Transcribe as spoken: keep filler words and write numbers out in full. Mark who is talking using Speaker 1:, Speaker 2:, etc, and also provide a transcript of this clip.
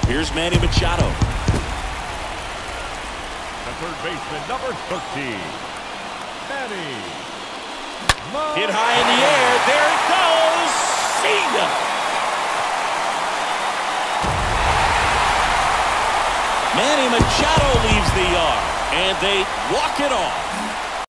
Speaker 1: Here's Manny Machado.
Speaker 2: The third baseman, number thirteen, Manny.
Speaker 1: Hit high in the air. There it goes. See ya. Manny Machado leaves the yard, and they walk it off.